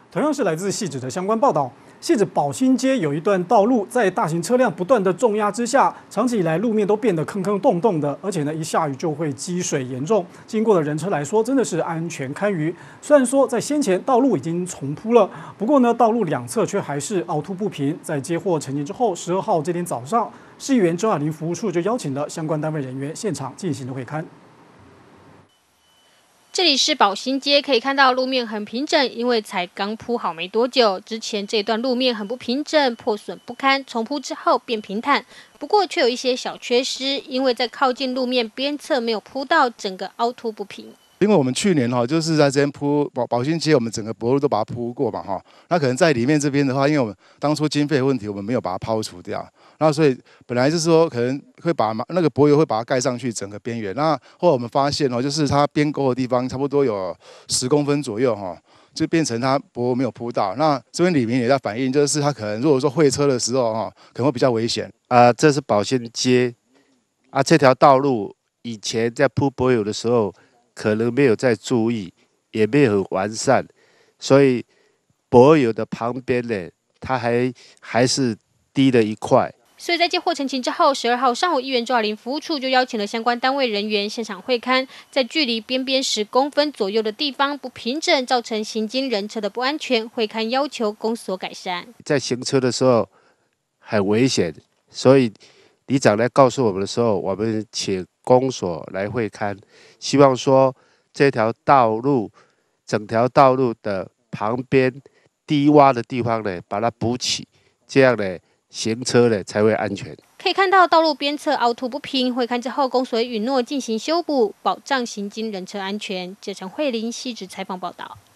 同样是来自汐止的相关报道。汐止宝兴街有一段道路，在大型车辆不断的重压之下，长期以来路面都变得坑坑洞洞的，而且呢，一下雨就会积水严重。经过的人车来说，真的是安全堪虞。虽然说在先前道路已经重铺了，不过呢，道路两侧却还是凹凸不平。在接获陈情之后，12号这天早上，市议员周雅玲服务处就邀请了相关单位人员现场进行了会勘。 这里是宝兴街，可以看到路面很平整，因为才刚铺好没多久。之前这段路面很不平整，破损不堪，重铺之后变平坦，不过却有一些小缺失，因为在靠近路面边侧没有铺到，整个凹凸不平。 因为我们去年就是在这边铺宝兴街，我们整个柏路都把它铺过嘛那可能在里面这边的话，因为我们当初经费问题，我们没有把它抛除掉，那所以本来就是说可能会把那个柏油会把它盖上去整个边缘。那后来我们发现就是它边沟的地方差不多有10公分左右就变成它柏油没有铺到。那这边里面也在反映，就是它可能如果说会车的时候可能会比较危险。 这是宝兴街这条道路以前在铺柏油的时候，可能没有在注意，也没有很完善，所以柏油的旁边呢，它还是低了一块。 所以在接获陈情之后，12号上午，议员周雅玲服务处就邀请了相关单位人员现场会勘，在距离边边10公分左右的地方不平整，造成行经人车的不安全，会勘要求公所改善。 在行车的时候很危险，所以里长来告诉我们的时候，我们请公所来会勘，希望说这条道路整条道路的旁边低洼的地方呢，把它补起，这样呢行车呢才会安全。 可以看到道路边侧凹凸不平，会勘之后，公所允诺进行修补，保障行经人车安全。记者陈慧玲汐止采访报道。